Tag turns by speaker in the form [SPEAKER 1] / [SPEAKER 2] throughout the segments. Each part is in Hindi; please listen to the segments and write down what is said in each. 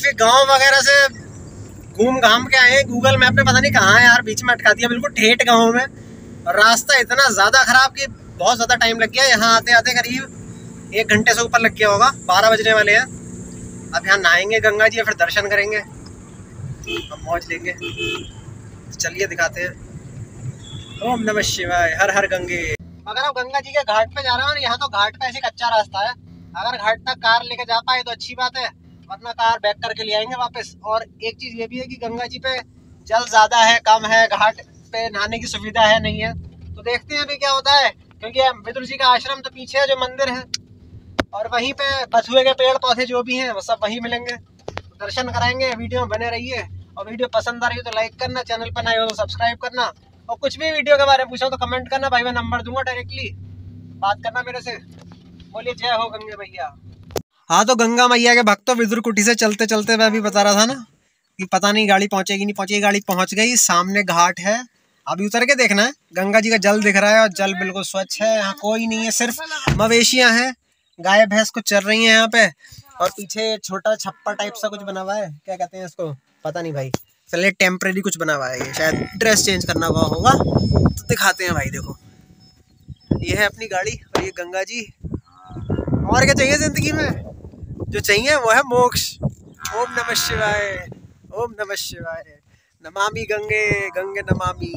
[SPEAKER 1] क्योंकि गांव वगैरह से घूम घाम के आए हैं। गूगल मैप में पता नहीं कहाँ है यार, बीच में अटका दिया बिल्कुल ठेठ गाँव में। और रास्ता इतना ज़्यादा ख़राब कि बहुत ज़्यादा टाइम लग गया। यहाँ आते आते करीब 1 घंटे से ऊपर लग गया होगा। 12 बजने वाले हैं। अब यहाँ नहाएंगे गंगा जी और फिर दर्शन करेंगे, हम मौज लेंगे। चलिए दिखाते हैं। ओम नमः शिवाय, हर हर गंगे। अगर आप गंगा जी के घाट पे जा रहे हो, और यहाँ तो घाट पे ऐसे कच्चा रास्ता है, अगर घाट तक कार लेके जा पाए तो अच्छी बात है, वरना कार बैक करके ले आएंगे वापस। और एक चीज़ ये भी है कि गंगा जी पे जल ज़्यादा है, कम है, घाट पे नहाने की सुविधा है नहीं है, तो देखते हैं अभी क्या होता है। क्योंकि विदुर जी का आश्रम तो पीछे है, जो मंदिर है, और वहीं पे बथुए के पेड़ पौधे जो भी हैं वो सब वहीं मिलेंगे। तो दर्शन कराएंगे। वीडियो में बने रहिए, और वीडियो पसंद आ रही हो तो लाइक करना, चैनल पर नए हो तो सब्सक्राइब करना, और कुछ भी वीडियो के बारे में पूछो तो कमेंट करना। भाई मैं नंबर दूंगा, डायरेक्टली बात करना मेरे से। बोलिए जय हो गंगे मैया। हाँ, तो गंगा मैया के भक्तों, विदुर कुटी से चलते चलते मैं अभी बता रहा था ना कि पता नहीं गाड़ी पहुंचेगी नहीं पहुंचेगी। गाड़ी पहुंच गई, सामने घाट है, अभी उतर के देखना है। गंगा जी का जल दिख रहा है और जल बिल्कुल स्वच्छ है। यहाँ कोई नहीं है, सिर्फ मवेशियां हैं, गाय भैंस कुछ चल रही हैं यहाँ पे। और पीछे छोटा छप्पर टाइप सा कुछ बना हुआ है, क्या कहते हैं इसको, पता नहीं भाई। चलिए टेम्परेरी कुछ बना हुआ है, ये शायद ड्रेस चेंज करना हुआ होगा, तो दिखाते हैं भाई। देखो ये है अपनी गाड़ी और ये गंगा जी। और क्या चाहिए जिंदगी में, जो चाहिए वो है मोक्ष। ओम नमः शिवाय, ओम नमः शिवाय। नमामि गंगे गंगे नमामि।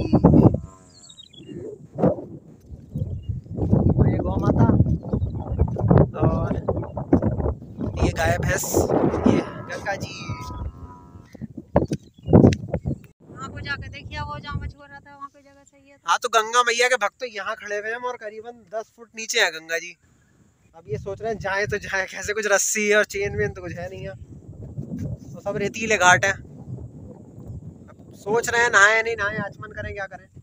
[SPEAKER 1] ये गौ माता और ये गाय भैंस, ये गंगा जी।
[SPEAKER 2] वहाँ को जाकर देखिए, वो जहाँ मछुआ रहा था वहाँ पे जगह सही है।
[SPEAKER 1] हाँ, तो गंगा मैया के भक्त तो यहाँ खड़े हुए हैं और करीबन 10 फुट नीचे है गंगा जी। अब ये सोच रहे हैं जाए तो जाए कैसे, कुछ रस्सी और चेन वेन तो कुछ है नहीं है, तो सब रेतीले घाट है। अब सोच रहे हैं नहाए नहीं नहाए, आचमन करें क्या करें।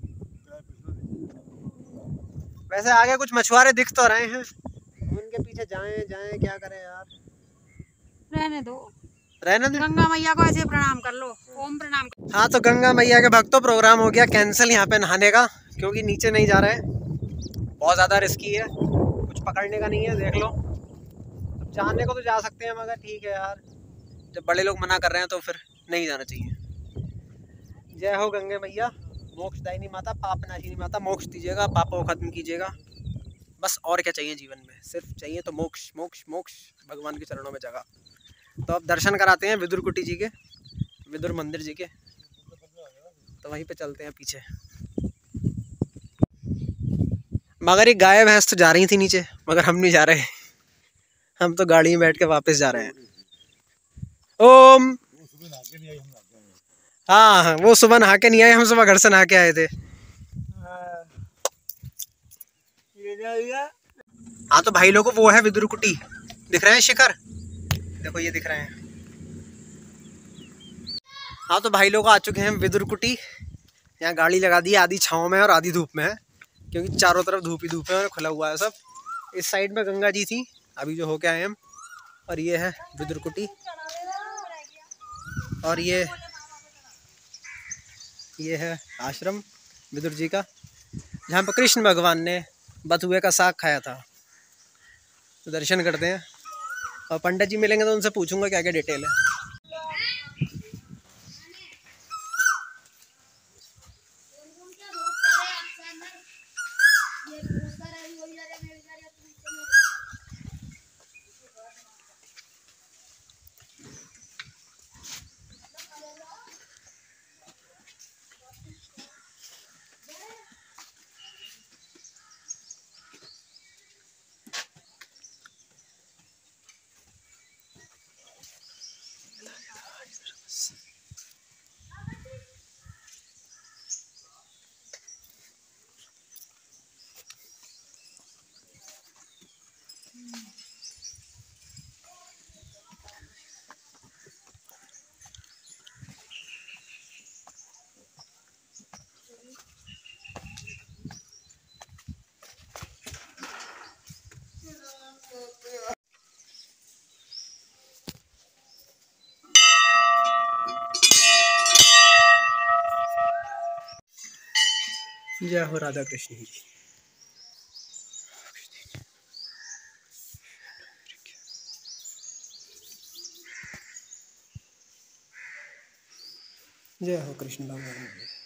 [SPEAKER 1] वैसे आगे कुछ मछुआरे दिख तो रहे हैं, उनके पीछे जाएं जाएं क्या करें यार।
[SPEAKER 2] रहने दो,
[SPEAKER 1] रहने दो,
[SPEAKER 2] गंगा मैया को ऐसे प्रणाम कर लो, ओम प्रणाम कर।
[SPEAKER 1] हाँ, तो गंगा मैया के भक्तों प्रोग्राम हो गया कैंसिल यहाँ पे नहाने का, क्योंकि नीचे नहीं जा रहे हैं, बहुत ज़्यादा रिस्की है, कुछ पकड़ने का नहीं है। देख लो, अब जाने को तो जा सकते हैं मगर ठीक है यार, जब बड़े लोग मना कर रहे हैं तो फिर नहीं जाना चाहिए। जय हो गंगे मैया, मोक्षदायिनी माता, पाप नाशिनी माता, मोक्ष दीजिएगा, पापों को खत्म कीजिएगा। बस और क्या चाहिए जीवन में, सिर्फ चाहिए तो मोक्ष मोक्ष मोक्ष, भगवान के चरणों में जगह। तो अब दर्शन कराते हैं विदुर कुटी जी के, विदुर मंदिर जी के, तो वहीं पे चलते हैं पीछे। मगर ये गाय भैंस तो जा रही थी नीचे, मगर हम नहीं जा रहे, हम तो गाड़ी में बैठ के वापस जा रहे हैं। ओम, हाँ, वो सुबह नहा के नहीं आए, हम सुबह घर से नहा के आए थे। हाँ, तो भाई लोगों, वो है विदुर कुटी, दिख रहे हैं शिखर, देखो ये दिख रहे हैं। हाँ, तो भाई लोग आ चुके हैं विदुर कुटी। यहाँ गाड़ी लगा दी है, आधी छाँव में और आधी धूप में है, क्योंकि चारों तरफ धूप ही धूप है और खुला हुआ है सब। इस साइड में गंगा जी थी, अभी जो होके आए हम, और ये है विदुर कुटी। और ये है आश्रम विदुर जी का, जहाँ पर कृष्ण भगवान ने बथुए का साग खाया था। तो दर्शन करते हैं, और पंडित जी मिलेंगे तो उनसे पूछूंगा क्या क्या डिटेल है। जय हो राधा कृष्ण जी। जय हो कृष्ण भगवान।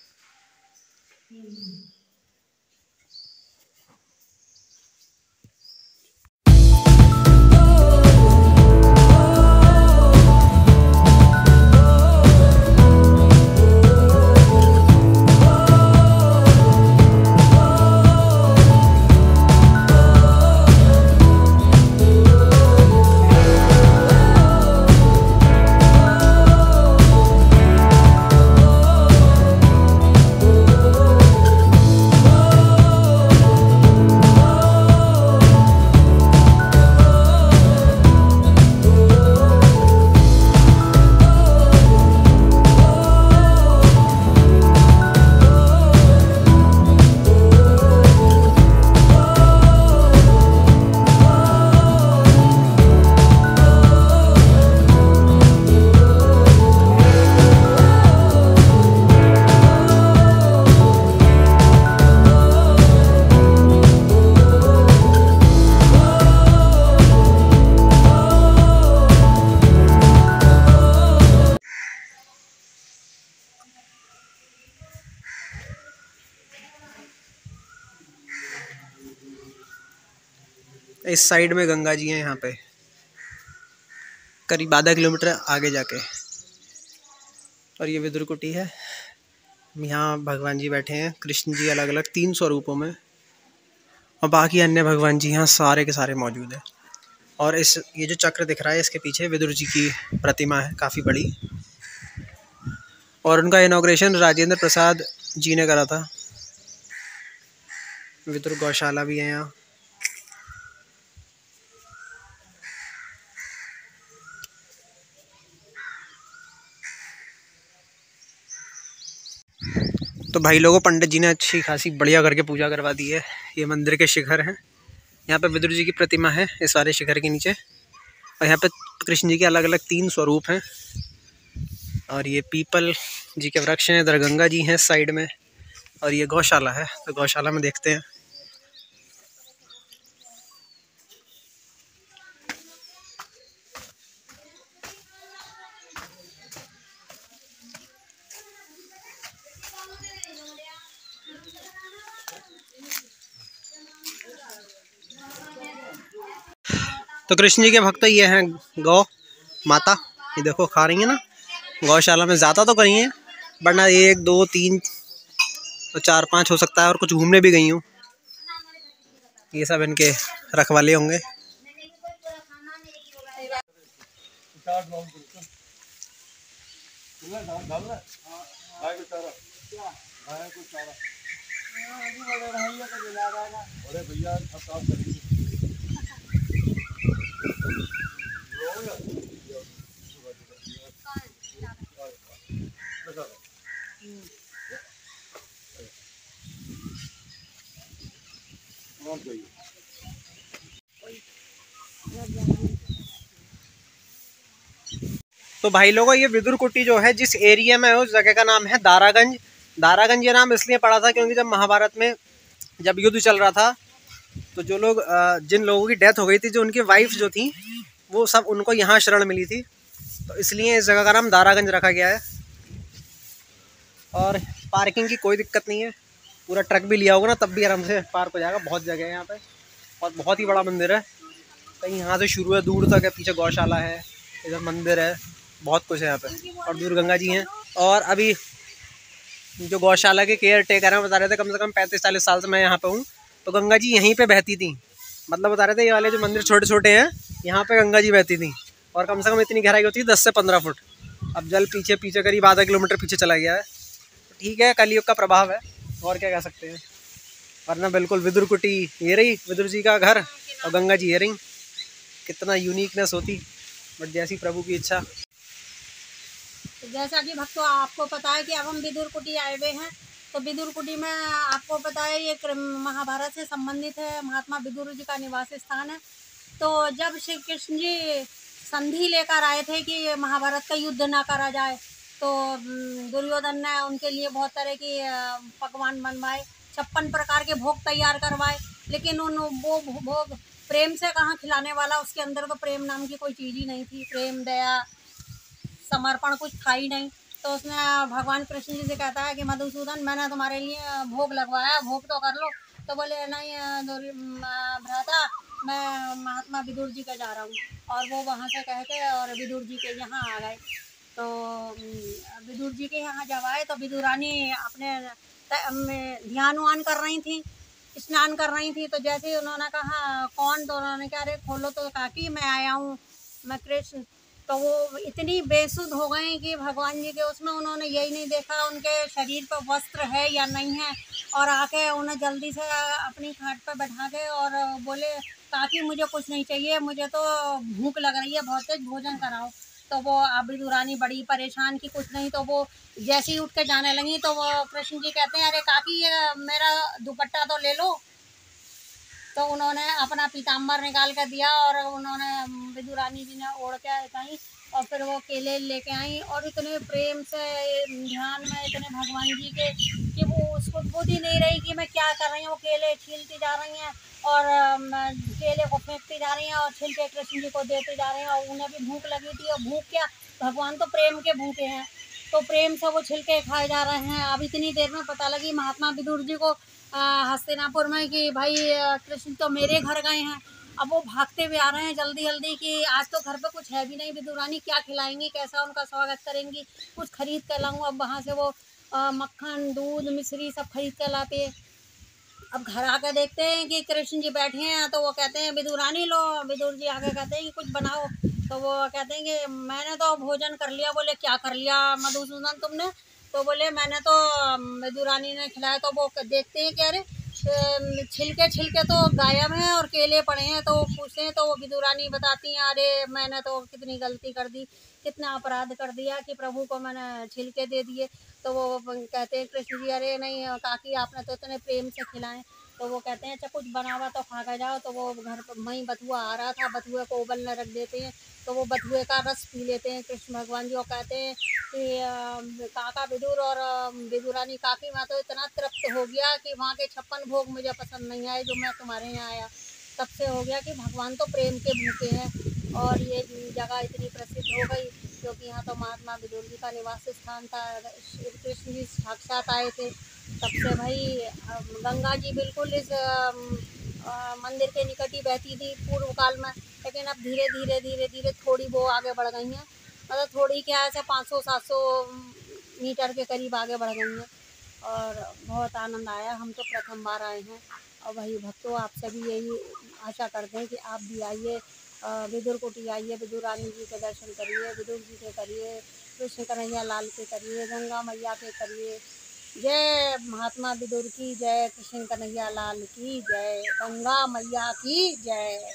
[SPEAKER 1] इस साइड में गंगा जी हैं, यहाँ पे करीब आधा किलोमीटर आगे जाके। और ये विदुर कुटी है। यहाँ भगवान जी बैठे हैं, कृष्ण जी अलग अलग 3 स्वरूपों में, और बाकी अन्य भगवान जी यहाँ सारे के सारे मौजूद हैं। और ये जो चक्र दिख रहा है, इसके पीछे विदुर जी की प्रतिमा है, काफ़ी बड़ी। और उनका इनॉग्रेशन राजेंद्र प्रसाद जी ने करा था। विदुर गौशाला भी है यहाँ। तो भाई लोगों, पंडित जी ने अच्छी खासी बढ़िया करके पूजा करवा दी है। ये मंदिर के शिखर हैं, यहाँ पे विदुर जी की प्रतिमा है इस सारे शिखर के नीचे। और यहाँ पे कृष्ण जी के अलग अलग 3 स्वरूप हैं। और ये पीपल जी के वृक्ष हैं, इधर गंगा जी हैं साइड में, और ये गौशाला है। तो गौशाला में देखते हैं। तो कृष्ण जी के भक्त ये हैं गौ माता, ये देखो खा रही है ना। गौशाला में ज़्यादा तो करी हैं, वरना 1 2 3 तो 4 5 हो सकता है, और कुछ घूमने भी गई हूँ। ये सब इनके रखवाले होंगे। तो भाई लोगों, ये विदुर कुटी जो है जिस एरिया में है, उस जगह का नाम है दारागंज। दारागंज ये नाम इसलिए पड़ा था क्योंकि जब महाभारत में जब युद्ध चल रहा था, तो जो लोग जिन लोगों की डेथ हो गई थी, जो उनकी वाइफ जो थी, वो सब उनको यहाँ शरण मिली थी, तो इसलिए इस जगह का नाम दारागंज रखा गया है। और पार्किंग की कोई दिक्कत नहीं है, पूरा ट्रक भी लिया होगा ना तब भी आराम से पार्क हो जाएगा। बहुत जगह है यहाँ पे, और बहुत ही बड़ा मंदिर है। कहीं यहाँ से शुरू है, दूर तक है, पीछे गौशाला है, इधर मंदिर है, बहुत कुछ है यहाँ पे। और दूर गंगा जी हैं। और अभी जो गौशाला के केयर टेकर हैं बता रहे थे, कम से कम 35-40 साल से मैं यहाँ पे हूँ, तो गंगा जी यहीं पे बहती थी। मतलब बता रहे थे ये वाले जो मंदिर छोटे छोटे हैं, यहाँ पे गंगा जी बहती थी, और कम से कम इतनी गहराई होती है 10 से 15 फुट। अब जल पीछे पीछे करीब आधा किलोमीटर पीछे चला गया है। तो ठीक है, कलयुग का प्रभाव है, और क्या कह सकते हैं। वरना बिल्कुल विदुर कुटी ये रही, विदुर जी का घर, और गंगा जी ये रही। कितना यूनिकनेस होती, बट जैसी प्रभु की इच्छा।
[SPEAKER 2] जैसा कि भक्तों आपको पता है कि अब हम विदुर कुटी आए हुए हैं। तो विदुर कुटी में आपको पता है ये महाभारत से संबंधित है, महात्मा विदुर जी का निवास स्थान है। तो जब श्री कृष्ण जी संधि लेकर आए थे कि महाभारत का युद्ध ना करा जाए, तो दुर्योधन ने उनके लिए बहुत तरह की पकवान बनवाए, 56 प्रकार के भोग तैयार करवाए, लेकिन वो भोग प्रेम से कहाँ खिलाने वाला, उसके अंदर तो प्रेम नाम की कोई चीज़ ही नहीं थी। प्रेम, दया, समर्पण कुछ था ही नहीं। तो उसने भगवान कृष्ण जी से कहता है कि मधुसूदन, मैंने तुम्हारे लिए भोग लगवाया, भोग तो कर लो। तो बोले नहीं भ्राता, मैं महात्मा विदुर जी के जा रहा हूँ। और वो वहाँ से कह के और विदुर जी के यहाँ आ गए। तो विदुर जी के यहाँ जब आए तो विदुरानी अपने ध्यान वान कर रही थी, स्नान कर रही थी। तो जैसे ही उन्होंने कहा कौन, तो उन्होंने कहा अरे खोलो तो काकी मैं आया हूँ, मैं कृष्ण। तो वो इतनी बेसुध हो गई कि भगवान जी के उसमें उन्होंने यही नहीं देखा उनके शरीर पर वस्त्र है या नहीं है, और आके उन्हें जल्दी से अपनी खाट पर बैठा के और बोले काकी मुझे कुछ नहीं चाहिए, मुझे तो भूख लग रही है, बहुत तेज भोजन कराओ। तो वो दुरानी बड़ी परेशान की कुछ नहीं, तो वो जैसे ही उठ के जाने लगी तो वो कृष्ण जी कहते हैं अरे काकी ये मेरा दुपट्टा तो ले लो। तो उन्होंने अपना पीताम्बर निकाल कर दिया और उन्होंने विदुरानी जी ने ओढ़ के गई, और फिर वो केले लेके आई और इतने प्रेम से ध्यान में इतने भगवान जी के कि वो उसको बुद्धि ही नहीं रही कि मैं क्या कर रही हूँ। वो केले छीलती जा रही हैं और केले को फेंकती जा रही हैं और छिलके कृष्ण जी को देते जा रहे हैं, और उन्हें भी भूख लगी थी। और भूख क्या, भगवान तो प्रेम के भूखे हैं, तो प्रेम से वो छिलके खाए जा रहे हैं। अब इतनी देर में पता लगी महात्मा विदुर जी को हस्तिनापुर में कि भाई कृष्ण तो मेरे घर गए हैं। अब वो भागते हुए आ रहे हैं जल्दी जल्दी कि आज तो घर पे कुछ है भी नहीं, विदुरानी क्या खिलाएंगी, कैसा उनका स्वागत करेंगी, कुछ खरीद कर लाऊं। अब वहाँ से वो मक्खन दूध मिश्री सब खरीद कर लाते। अब घर आकर देखते हैं कि कृष्ण जी बैठे हैं, तो वो कहते हैं विदुरानी लो। विदुर जी आके कहते हैं कि कुछ बनाओ। तो वो कहते हैं कि मैंने तो भोजन कर लिया। बोले क्या कर लिया मधुसूदन तुमने? तो बोले मैंने तो विदुरानी ने खिलाया। तो वो देखते हैं कि अरे छिलके छिलके तो गायब हैं और केले पड़े हैं। तो वो पूछते हैं तो वो विदुरानी बताती हैं अरे मैंने तो कितनी गलती कर दी, कितना अपराध कर दिया कि प्रभु को मैंने छिलके दे दिए। तो वो कहते हैं कृष्ण जी अरे नहीं काकी आपने तो इतने प्रेम से खिलाए। तो वो कहते हैं अच्छा कुछ बनावा तो खा कर जाओ। तो वो घर पर वहीं बथुआ आ रहा था, बथुए को उबलने रख देते हैं। तो वो बथुए का रस पी लेते हैं कृष्ण भगवान जी, और कहते हैं कि काका विदुर और विदुरानी काकी मैं तो इतना तृप्त हो गया कि वहाँ के 56 भोग मुझे पसंद नहीं आए जो मैं तुम्हारे यहाँ आया। तब से हो गया कि भगवान तो प्रेम के भूखे हैं। और ये जगह इतनी प्रसिद्ध हो गई क्योंकि यहाँ तो महात्मा विदुर जी का निवास स्थान था। श्री कृष्ण जी साक्षात आए थे। तब से भाई गंगा जी बिल्कुल इस मंदिर के निकट ही बहती थी पूर्व काल में, लेकिन अब धीरे धीरे धीरे धीरे थोड़ी वो आगे बढ़ गई हैं। मतलब थोड़ी क्या है, 500-700 मीटर के करीब आगे बढ़ गई हैं। और बहुत आनंद आया, हम तो प्रथम बार आए हैं। और वही भक्तों आपसे भी यही आशा करते हैं कि आप भी आइए, विदुर कुटी आइए, विदुरानी जी के दर्शन करिए, विदुर जी के करिए, कृष्ण कन्हैया लाल के करिए, गंगा मैया के करिए। जय महात्मा विदुर की जय, कृष्ण कन्हैया लाल की जय, गंगा मैया की जय।